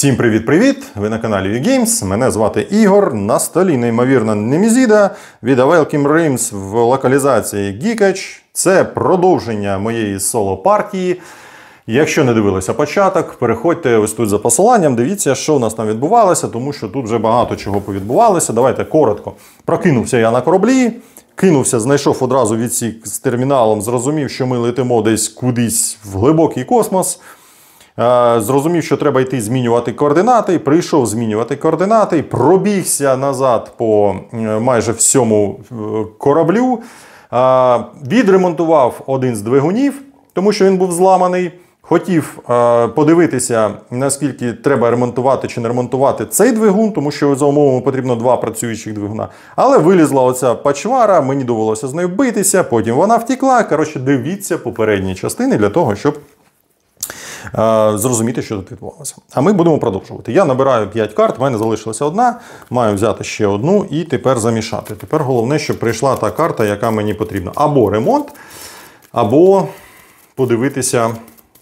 Всім привіт-привіт! Ви на каналі UGames. Мене звати Ігор. На столі неймовірна Немезіда від Welcome Realms в локалізації Geekage. Це продовження моєї соло-партії. Якщо не дивилися початок, переходьте ось тут за посиланням, дивіться, що у нас там відбувалося, тому що тут вже багато чого повідбувалося. Давайте коротко. Прокинувся я на кораблі, кинувся, знайшов одразу відсік з терміналом, зрозумів, що ми летимо десь кудись в глибокий космос. Зрозумів, що треба йти змінювати координати, прийшов змінювати координати, пробігся назад по майже всьому кораблю, відремонтував один з двигунів, тому що він був зламаний. Хотів подивитися, наскільки треба ремонтувати чи не ремонтувати цей двигун, тому що за умовами потрібно два працюючих двигуна. Але вилізла оця пачвара, мені довелося з нею битися, потім вона втекла. Коротше, дивіться попередні частини для того, щоб зрозуміти, що тут відбувалося. А ми будемо продовжувати. Я набираю 5 карт, в мене залишилася одна, маю взяти ще одну і тепер замішати. Тепер головне, щоб прийшла та карта, яка мені потрібна. Або ремонт, або подивитися,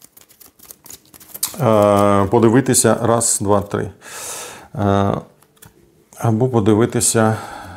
раз, два, три. Або подивитися,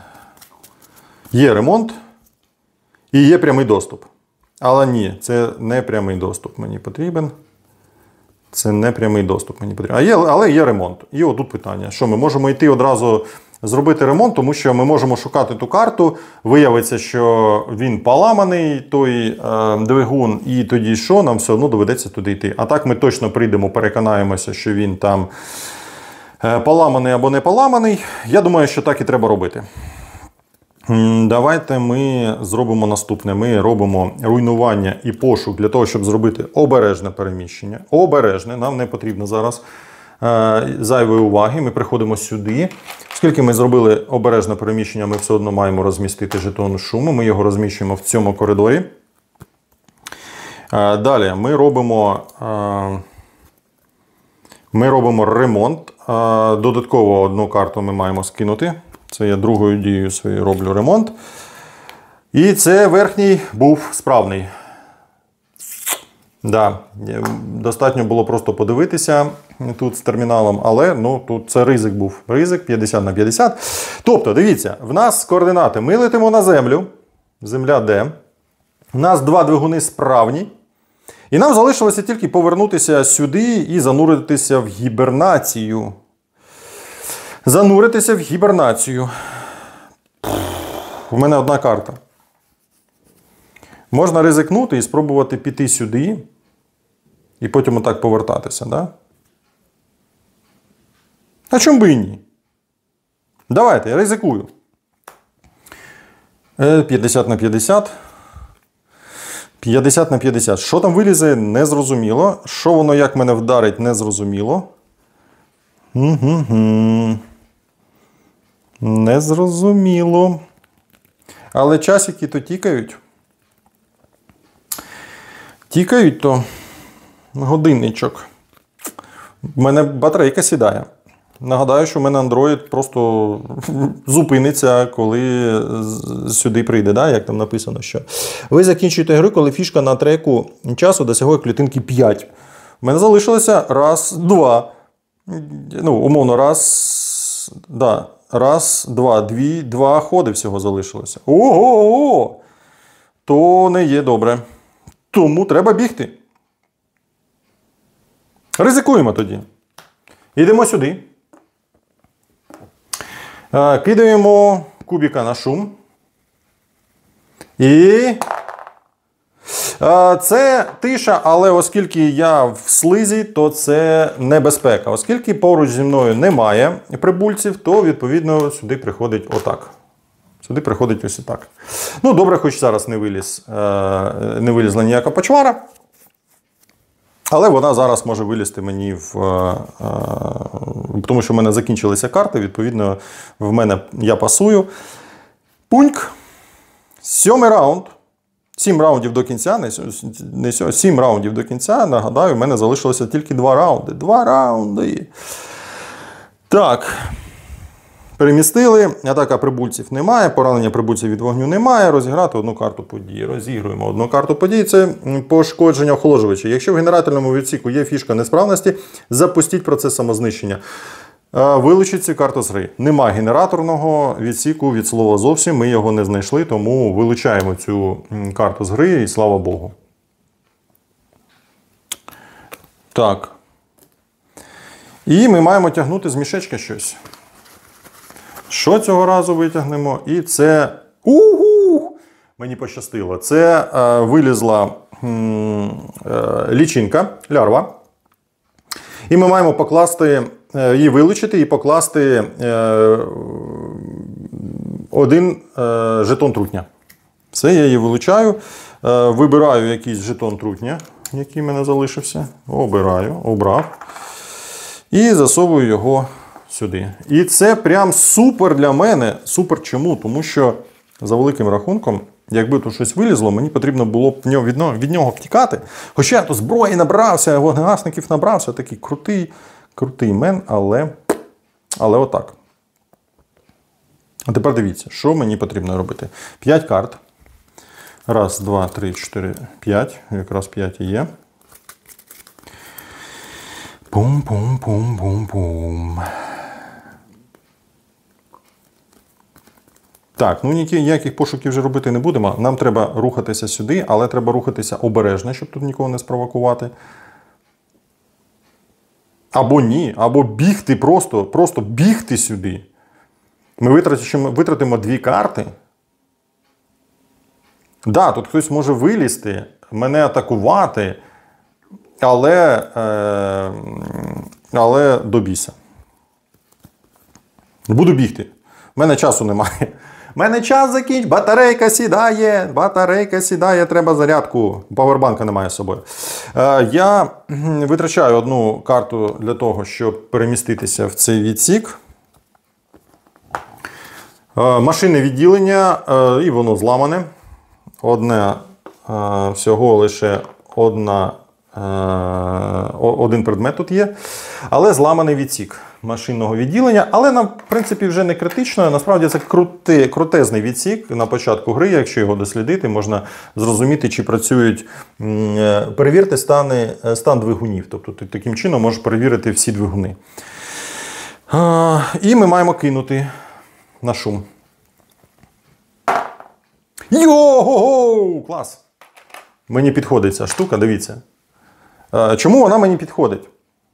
є ремонт і є прямий доступ. Але ні, це не прямий доступ мені потрібен. Це не прямий доступ мені потрібен. Але є ремонт. І отут питання, що ми можемо йти одразу зробити ремонт, тому що ми можемо шукати ту карту, виявиться, що він поламаний, той двигун, і тоді що, нам все одно доведеться туди йти. А так ми точно прийдемо, переконаємося, що він там поламаний або не поламаний. Я думаю, що так і треба робити. Давайте ми зробимо наступне. Ми робимо руйнування і пошук для того, щоб зробити обережне переміщення. Обережне, нам не потрібно зараз зайвої уваги. Ми приходимо сюди. Оскільки ми зробили обережне переміщення, ми все одно маємо розмістити жетон шуму. Ми його розміщуємо в цьому коридорі. Далі ми робимо ремонт. Додатково одну карту ми маємо скинути. Це я другою дією своєю роблю ремонт. І це верхній був справний. Да, достатньо було просто подивитися тут з терміналом, але ну, тут це ризик був. Ризик 50 на 50. Тобто, дивіться, в нас координати. Ми летимо на землю. Земля де? У нас два двигуни справні. І нам залишилося тільки повернутися сюди і зануритися в гібернацію. Зануритися в гібернацію. У мене одна карта. Можна ризикнути і спробувати піти сюди. І потім отак повертатися, да? А чому би і ні? Давайте, я ризикую. 50 на 50. 50 на 50. Що там вилізе, незрозуміло. Що воно як мене вдарить, незрозуміло. Незрозуміло. Але часики то тікають. Тікають то годинничок. У мене батарейка сідає. Нагадаю, що в мене Android просто зупиниться, коли сюди прийде, да? Як там написано, що ви закінчуєте гру, коли фішка на треку часу досягає клітинки 5. У мене залишилося раз, два. Ну, умовно, раз, два ходи всього залишилося. Ого! То не є добре. Тому треба бігти. Ризикуємо тоді. Йдемо сюди. Кидаємо кубіка на шум. І це тиша, але оскільки я в слизі, то це небезпека. Оскільки поруч зі мною немає прибульців, то, відповідно, сюди приходить отак. Сюди приходить ось отак. Ну, добре, хоч зараз не вилізла ніяка почвара. Але вона зараз може вилізти мені тому що в мене закінчилися карти, відповідно, я пасую. Пуньк. 7-й раунд. 7 раундів до кінця, 7 раундів до кінця, нагадаю, в мене залишилося тільки 2 раунди. 2 раунди. Так. перемістили, атака прибульців немає, поранення прибульців від вогню немає, розіграти одну карту події. Розігруємо одну карту події, це пошкодження охолоджувача. Якщо в генерательному відсіку є фішка несправності, запустіть процес самознищення. Вилучіть цю карту з гри. Нема генераторного відсіку від слова зовсім, ми його не знайшли, тому вилучаємо цю карту з гри і слава Богу. Так. І ми маємо тягнути з мішечка щось. Що цього разу витягнемо? І це... Мені пощастило. Це вилізла лічинка, лярва. І ми маємо покласти, її вилучити і покласти один жетон трутня. Все, я її вилучаю. Вибираю якийсь жетон трутня, який в мене залишився. Обрав. І засовую його сюди. І це прям супер для мене. Супер чому? Тому що, за великим рахунком, якби тут щось вилізло, мені потрібно було б від нього втікати. Хоча я то зброї набрався, вогнегасників набрався, такий крутий мен, але отак. А тепер дивіться, що мені потрібно робити. 5 карт. Раз, два, три, 4, 5. Якраз 5 і є. Пум-пум-пум-пум-пум. Так, ну ніяких пошуків вже робити не будемо. Нам треба рухатися сюди, але треба рухатися обережно, щоб тут нікого не спровокувати. Або ні, або бігти просто бігти сюди. Ми витратимо 2 карти. Да, тут хтось може вилізти, мене атакувати, але до біса. Буду бігти. У мене часу немає. У мене час закінчить, батарейка сідає, треба зарядку. Павербанка немає з собою. Я витрачаю одну карту для того, щоб переміститися в цей відсік. Машинне відділення, і воно зламане. Всього лише один предмет тут є. Але зламаний відсік машинного відділення. Але нам, в принципі, вже не критично. Насправді це крутезний відсік на початку гри. Якщо його дослідити, можна зрозуміти, чи працюють, перевірте стан двигунів. Тобто ти таким чином можеш перевірити всі двигуни. І ми маємо кинути на шум. Йо-го-го! Клас! Мені підходить ця штука, дивіться. Чому вона мені підходить?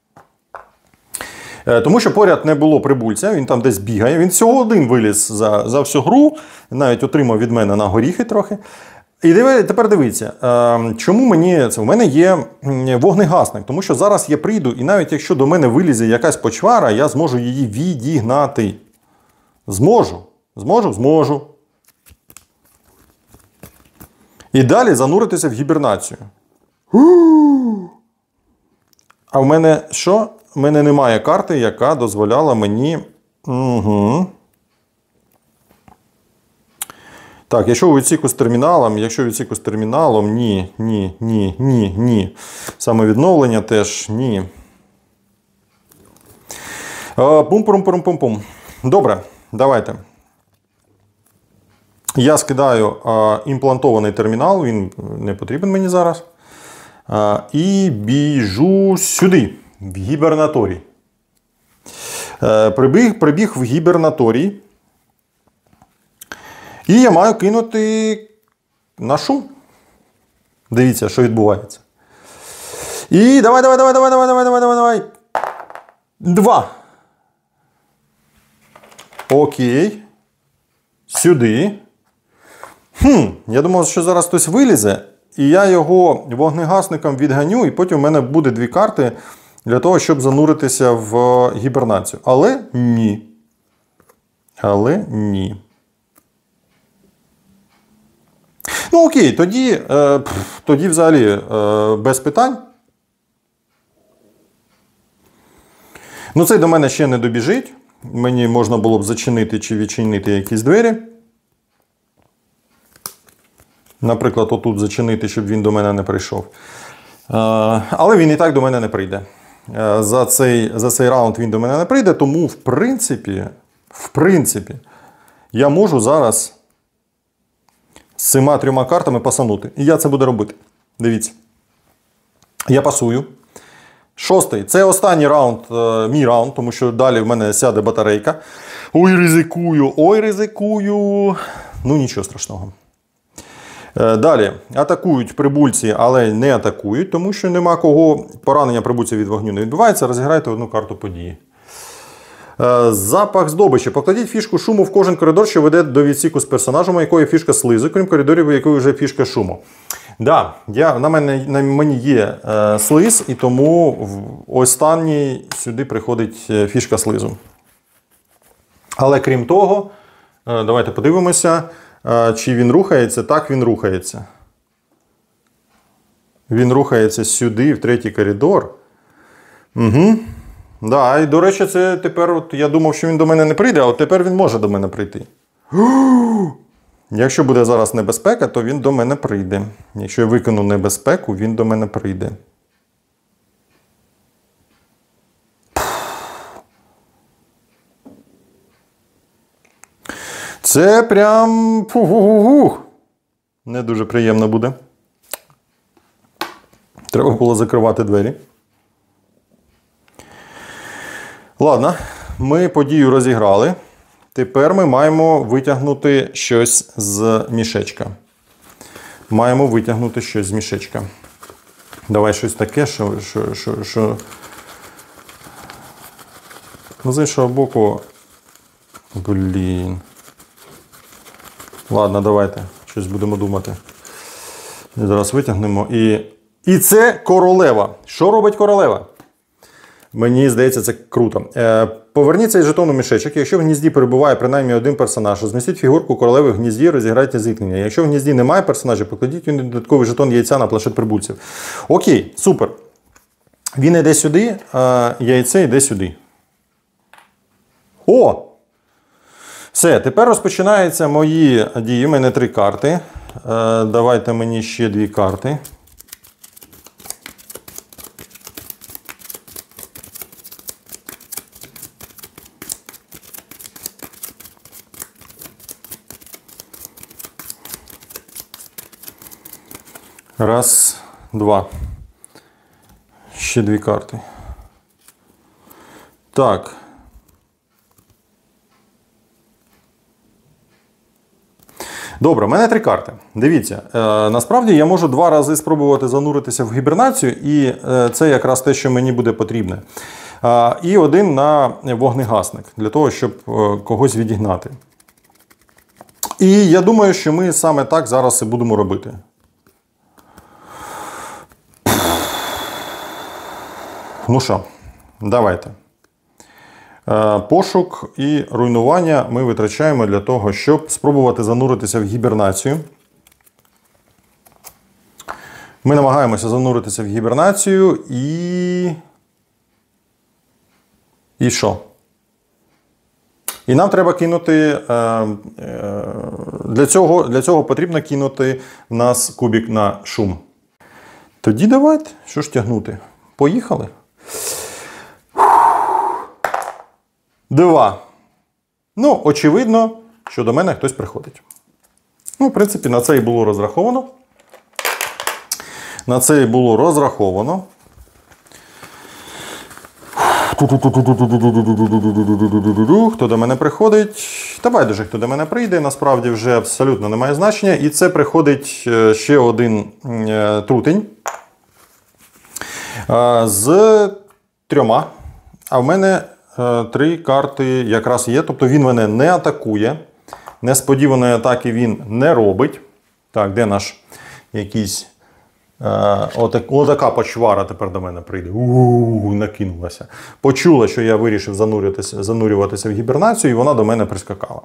Тому що поряд не було прибульця, він там десь бігає. Він всього один виліз за всю гру, навіть отримав від мене на горіхи трохи. І тепер дивіться, чому мені це? У мене є вогнегасник, тому що зараз я прийду, і навіть якщо до мене вилізе якась почвара, я зможу її відігнати. Зможу. І далі зануритися в гібернацію. А в мене що? У мене немає карти, яка дозволяла мені... Так, якщо у відсіку з терміналом, ні. Самовідновлення теж ні. Пум-пум-пум-пум-пум. Добре, давайте. Я скидаю імплантований термінал, він не потрібен мені зараз. І біжу сюди, в гібернаторій. Прибіг в гібернаторій. І я маю кинути на шум. Дивіться, що відбувається. І давай. 2. Окей. Сюди. Я думав, що зараз хтось вилізе, і я його вогнегасником відганю, і потім в мене буде 2 карти для того, щоб зануритися в гібернацію. Але ні. Ну окей, тоді взагалі без питань. Ну цей до мене ще не добіжить. Мені можна було б зачинити чи відчинити якісь двері. Наприклад, отут зачинити, щоб він до мене не прийшов. Але він і так до мене не прийде. За цей раунд він до мене не прийде, тому в в принципі, я можу зараз з цими 3 картами пасанути. І я це буду робити. Дивіться. Я пасую. 6-й. Це останній раунд, мій раунд, тому що далі в мене сяде батарейка. Ой, ризикую, ой, ризикую. Ну, нічого страшного. Далі. Атакують прибульці, але не атакують, тому що нема кого. Поранення прибульців від вогню не відбувається. Розіграйте 1 карту події. Запах здобичі. Покладіть фішку шуму в кожен коридор, що веде до відсіку з персонажем, у якої фішка слизу, крім коридорів, у якої вже фішка шуму. Так, на мені є слиз, і тому в останній сюди приходить фішка слизу. Але крім того, давайте подивимося, чи він рухається. Так, він рухається. Він рухається сюди, в 3-й коридор. Угу. Да, і, до речі, це тепер, от, я думав, що він до мене не прийде, а от тепер він може до мене прийти. Якщо буде зараз небезпека, то він до мене прийде. Якщо я викину небезпеку, він до мене прийде. Це прям... Не дуже приємно буде. Треба було закривати двері. Ладно, ми подію розіграли. Тепер ми маємо витягнути щось з мішечка. Маємо витягнути щось з мішечка. Давай щось таке, що... Ну, з іншого боку... Блін. Ладно, давайте. Щось будемо думати. Зараз витягнемо. І це королева. Що робить королева? Мені здається, це круто. Поверніть цей жетон у мішечок. Якщо в гнізді перебуває принаймні один персонаж, розмістіть фігурку королеви в гнізді, розіграйте зіткнення. Якщо в гнізді немає персонажа, покладіть додатковий жетон яйця на планшет прибульців. Окей, супер. Він йде сюди, а яйце йде сюди. О! Все, тепер розпочинаються мої дії. У мене 3 карти. Давайте мені ще 2 карти. Раз, 2. Ще 2 карти. Так. Добре, в мене 3 карти. Дивіться, насправді я можу 2 рази спробувати зануритися в гібернацію, і це якраз те, що мені буде потрібне. І 1 на вогнегасник, для того, щоб когось відігнати. І я думаю, що ми саме так зараз і будемо робити. Ну що, давайте. Пошук і руйнування ми витрачаємо для того, щоб спробувати зануритися в гібернацію. Ми намагаємося зануритися в гібернацію і... І що? І нам треба кинути... Для цього потрібно кинути в нас кубик на шум. Тоді давайте, що ж тягнути? Поїхали. 2. Ну, очевидно, що до мене хтось приходить. Ну, в принципі, на це і було розраховано. На це і було розраховано. Хто до мене приходить? Та байдуже, хто до мене прийде, насправді вже абсолютно немає значення. І це приходить ще 1 трутень. З 3. А в мене 3 карти якраз є. Тобто він мене не атакує. Несподіваної атаки він не робить. Так, де наш якийсь... Отака почвара тепер до мене прийде. Накинулася. Почула, що я вирішив занурюватися в гібернацію, і вона до мене прискакала.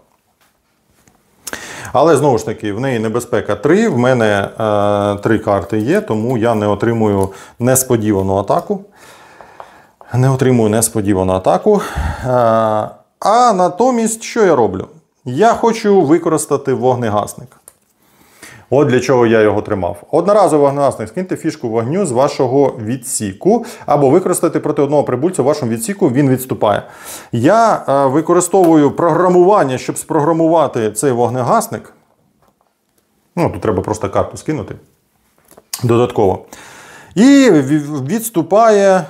Але, знову ж таки, в неї небезпека 3, в мене 3 карти є, тому я не отримую несподівану атаку. Не отримую несподівану атаку. А натомість, що я роблю? Я хочу використати вогнегасник. От для чого я його тримав. Одноразовий вогнегасник. Скиньте фішку вогню з вашого відсіку. Або використати проти одного прибульця в вашому відсіку, він відступає. Я використовую програмування, щоб спрограмувати цей вогнегасник. Ну, тут треба просто карту скинути. Додатково. І відступає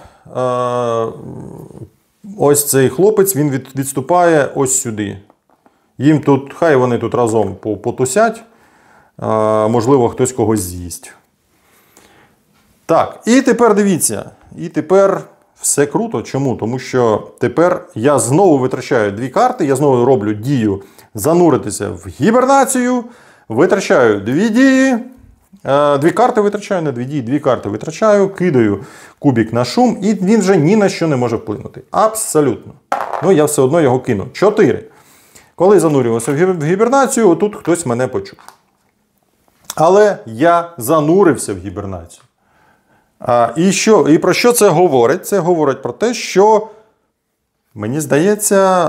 ось цей хлопець, він відступає ось сюди. Їм тут, хай вони тут разом потусять. Можливо, хтось когось з'їсть. Так, і тепер дивіться. І тепер все круто. Чому? Тому що тепер я знову витрачаю 2 карти, я знову роблю дію зануритися в гібернацію, витрачаю 2 дії, 2 карти витрачаю, не 2 дії, 2 карти витрачаю, кидаю кубик на шум, і він вже ні на що не може вплинути. Абсолютно. Ну, я все одно його кину. 4. Коли занурювався в гібернацію, отут хтось мене почув. Але я занурився в гібернацію. І про що це говорить? Це говорить про те, що, мені здається,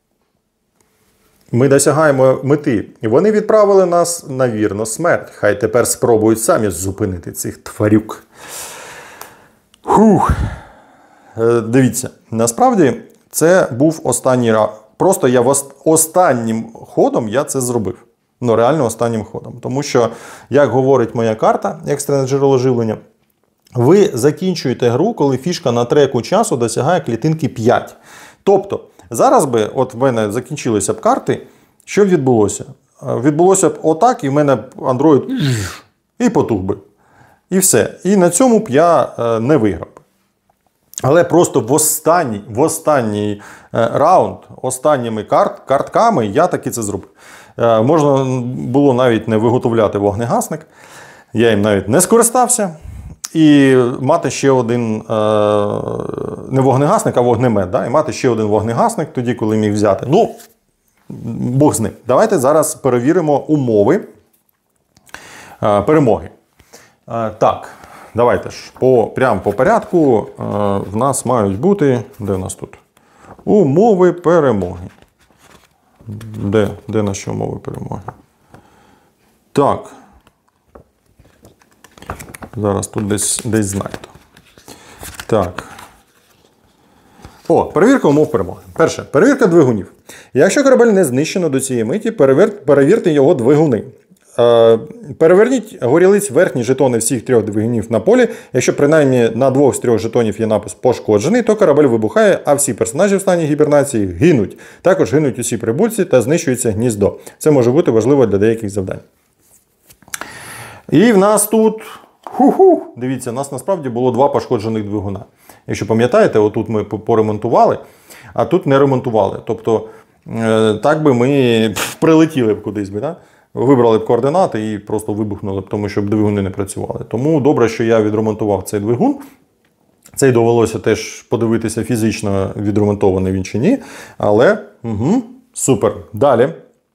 ми досягаємо мети. І вони відправили нас на вірну смерть. Хай тепер спробують самі зупинити цих тварюк. Дивіться, насправді це був останній раз. Просто я останнім ходом я це зробив. Ну, реально останнім ходом. Тому що, як говорить моя карта, екстрене джерело живлення, ви закінчуєте гру, коли фішка на треку часу досягає клітинки 5. Тобто, зараз би, от в мене закінчилися б карти, що б відбулося? Відбулося б отак, і в мене Android і потух би. І все. І на цьому б я не виграв. Але просто в останній раунд, останніми картками я таки це зробив. Можна було навіть не виготовляти вогнегасник. Я їм навіть не скористався. І мати ще один, не вогнегасник, а вогнемет. Да? І мати ще один вогнегасник тоді, коли міг взяти. Ну, Бог з ним. Давайте зараз перевіримо умови перемоги. Так, давайте ж прямо по порядку в нас мають бути, де в нас тут? Умови перемоги. Де наші умови перемоги? Так. Зараз тут десь знайду. Так. Перевірка умов перемоги. Перше. Перевірка двигунів. Якщо корабель не знищено до цієї миті, перевірте його двигуни. Переверніть горілиць верхні жетони всіх 3 двигунів на полі. Якщо принаймні на 2 з 3 жетонів є напис «пошкоджений», то корабель вибухає, а всі персонажі в стані гібернації гинуть. Також гинуть усі прибульці та знищується гніздо. Це може бути важливо для деяких завдань. І в нас тут... Дивіться, у нас насправді було 2 пошкоджених двигуна. Якщо пам'ятаєте, отут ми поремонтували, а тут не ремонтували. Тобто, так би ми прилетіли б кудись би, да? Вибрали б координати і просто вибухнули б, тому що двигуни не працювали. Тому добре, що я відремонтував цей двигун. Цей довелося теж подивитися фізично, відремонтований він чи ні. Але, супер. Далі.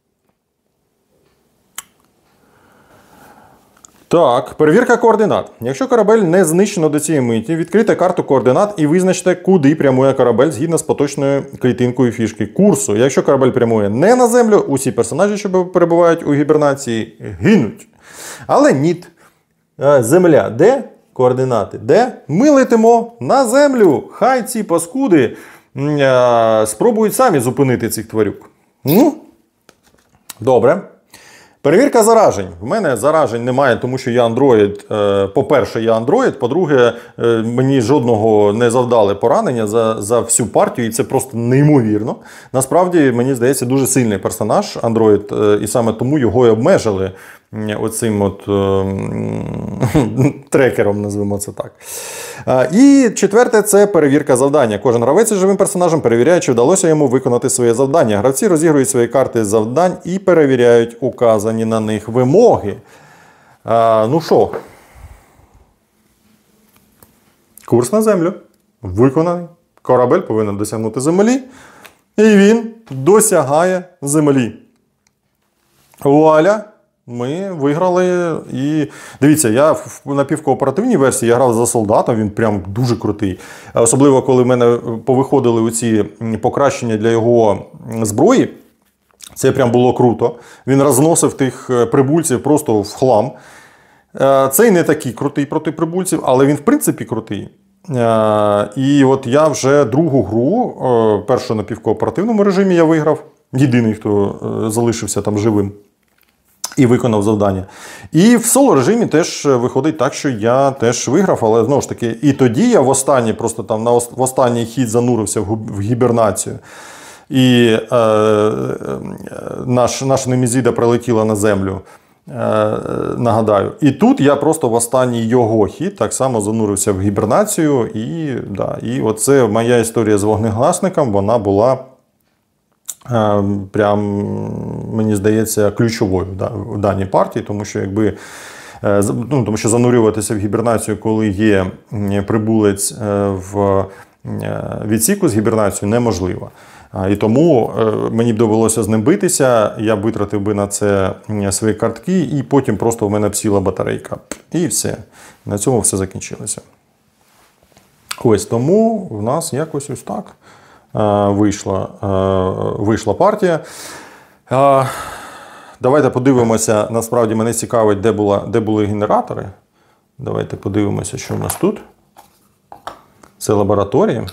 Так, перевірка координат. Якщо корабель не знищено до цієї миті, відкрийте карту координат і визначте, куди прямує корабель згідно з поточною клітинкою фішки курсу. Якщо корабель прямує не на землю, усі персонажі, що перебувають у гібернації, гинуть. Але ні. Земля де? Координати де? Ми летимо на землю. Хай ці паскуди спробують самі зупинити цих тварюк. Добре. Перевірка заражень. В мене заражень немає, тому що я Android. По-перше, я Android. По-друге, мені жодного не завдали поранення за всю партію. І це просто неймовірно. Насправді, мені здається, дуже сильний персонаж Android. І саме тому його і обмежили оцим трекером, назвемо це так. І четверте – це перевірка завдання. Кожен гравець із живим персонажем перевіряє, чи вдалося йому виконати своє завдання. Гравці розігрують свої карти завдань і перевіряють указані на них вимоги. Ну що? Курс на землю. Виконаний. Корабель повинен досягнути землі. І він досягає землі. Вуаля! Ми виграли і... Дивіться, я в напівкооперативній версії я грав за солдата, він прям дуже крутий. Особливо, коли в мене повиходили оці покращення для його зброї. Це прям було круто. Він розносив тих прибульців просто в хлам. Цей не такий крутий проти прибульців, але він в принципі крутий. І от я вже другу гру, першу на півкооперативному режимі я виграв. Єдиний, хто залишився там живим і виконав завдання. І в соло-режимі теж виходить так, що я теж виграв, але знову ж таки, і тоді я в останній хід занурився в гібернацію. І наша Немезіда прилетіла на землю, нагадаю. І тут я просто в останній його хід так само занурився в гібернацію. І оце моя історія з вогнегасником, вона була прям, мені здається, ключовою в даній партії, тому що тому що занурюватися в гібернацію, коли є прибулець в відсіку з гібернацією, неможливо. І тому мені б довелося з ним битися, я витратив би на це свої картки, і потім просто в мене б сіла батарейка. І все. На цьому все закінчилося. Ось тому в нас якось ось так вийшла партія. Давайте подивимося, насправді мене цікавить, де були генератори. Давайте подивимося, що в нас тут. Це лабораторія.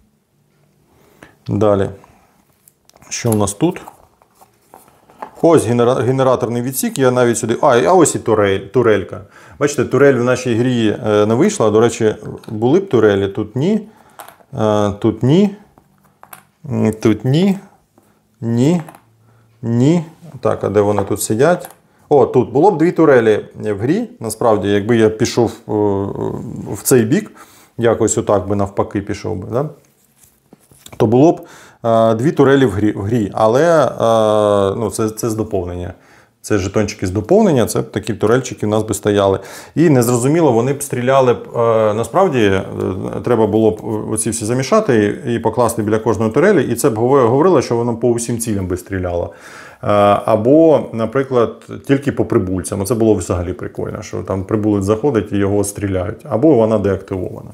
Далі. Що у нас тут? Ось генераторний відсік, я навіть сюди... А ось і турелька. Бачите, турель в нашій грі не вийшла. До речі, були б турелі, тут ні. Тут ні. Тут ні. Ні. Ні. Так, а де вони тут сидять? О, тут було б дві турелі в грі. Насправді, якби я пішов в цей бік, якось отак би навпаки пішов би, да? То було б дві турелі в грі. Але це з доповнення. Це жетончики з доповнення, це такі турельчики в нас би стояли. І незрозуміло, вони б стріляли б, насправді, треба було б оці всі замішати і покласти біля кожної турелі, і це б говорило, що воно по усім цілям би стріляло. Або, наприклад, тільки по прибульцям. Це було взагалі прикольно, що там прибулець заходить і його стріляють. Або вона деактивована.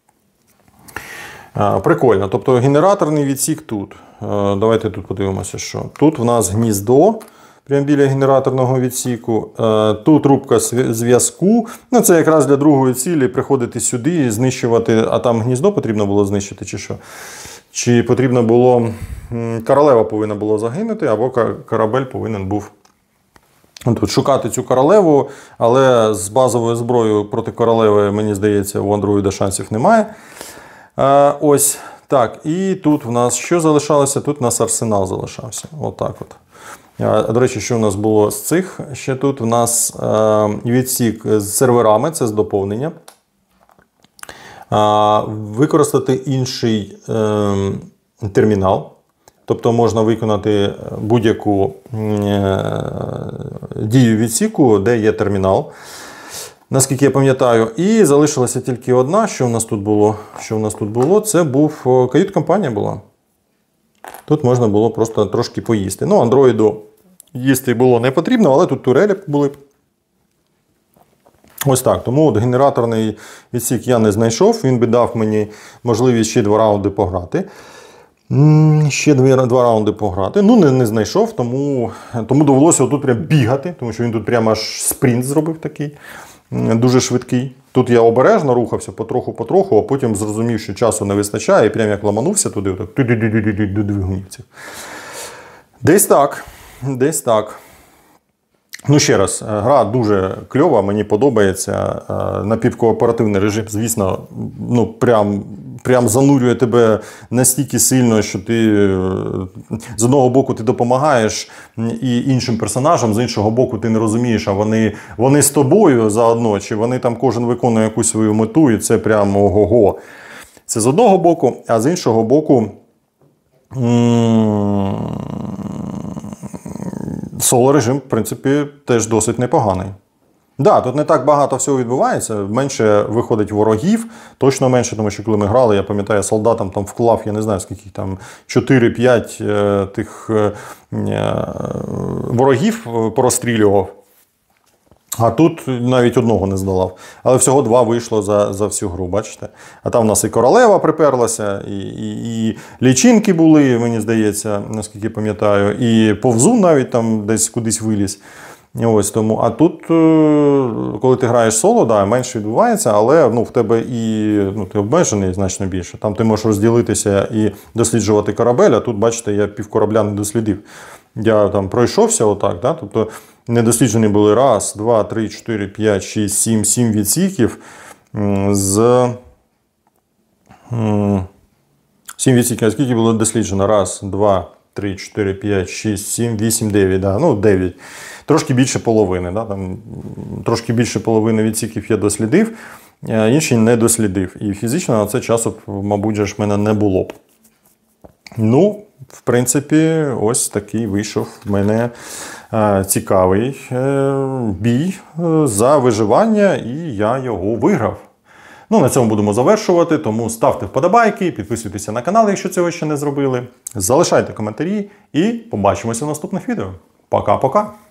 Прикольно. Тобто генераторний відсік тут. Давайте тут подивимося, що. Тут в нас гніздо. Прямо біля генераторного відсіку. Тут рубка зв'язку. Це якраз для другої цілі приходити сюди і знищувати. А там гніздо потрібно було знищити, чи що? Чи потрібно було... Королева повинна була загинути, або корабель повинен був тут шукати цю королеву. Але з базовою зброєю проти королеви, мені здається, у андроїда шансів немає. Ось так. І тут в нас що залишалося? Тут у нас арсенал залишався. Отак от. До речі, що у нас було з цих? Ще тут у нас відсік з серверами, це з доповнення. Використати інший термінал. Тобто можна виконати будь-яку дію відсіку, де є термінал. Наскільки я пам'ятаю. І залишилася тільки одна. Що в нас тут було? Це був кают-компанія була. Тут можна було просто трошки поїсти. Андроїду їсти було не потрібно, але тут турелі були. Ось так. Тому генераторний відсік я не знайшов. Він би дав мені можливість ще 2 раунди пограти. Ще 2 раунди пограти. Не знайшов, тому довелося отут прям бігати, тому що він тут прямо аж спринт зробив такий. Дуже швидкий. Тут я обережно рухався потроху, а потім зрозумів, що часу не вистачає, і прям як ламанувся туди, отак, до двигунівців. Десь так. Ще раз, гра дуже кльова, мені подобається. Напівкооперативний режим, звісно, прям занурює тебе настільки сильно, що ти з одного боку ти допомагаєш і іншим персонажам, з іншого боку ти не розумієш, а вони з тобою заодно, чи вони там кожен виконує якусь свою мету, і це прям ого-го. Це з одного боку, а з іншого боку соло-режим, в принципі, теж досить непоганий. Тут не так багато всього відбувається, менше виходить ворогів, точно менше, тому що коли ми грали, я пам'ятаю, солдатам там вклав, я не знаю, скільки там, 4-5 тих ворогів порозстрілював. А тут навіть одного не здолав. Але всього 2 вийшло за всю гру, бачите? А там в нас і королева приперлася, і лічинки були, мені здається, наскільки пам'ятаю, і повзун навіть там десь кудись виліз. Ось тому. А тут, коли ти граєш соло, да, менше відбувається, але в тебе ти обмежений значно більше. Там ти можеш розділитися і досліджувати корабель, а тут, бачите, я пів корабля не дослідив. Я там пройшовся отак, да? Тобто недосліджені були 1, 2, 3, 4, 5, 6, 7 відсіків з 7 відсіків. А скільки було досліджено? 1, 2, 3, 4, 5, 6, 7, 8, 9. Да? 9. Трошки більше половини. Да? Там, трошки більше половини відсіків я дослідив, інші не дослідив. І фізично на це часу, мабуть, ж в мене не було б. В принципі, ось такий вийшов в мене цікавий бій за виживання, і я його виграв. На цьому будемо завершувати, тому ставте вподобайки, підписуйтеся на канал, якщо цього ще не зробили. Залишайте коментарі і побачимося в наступних відео. Пока-пока!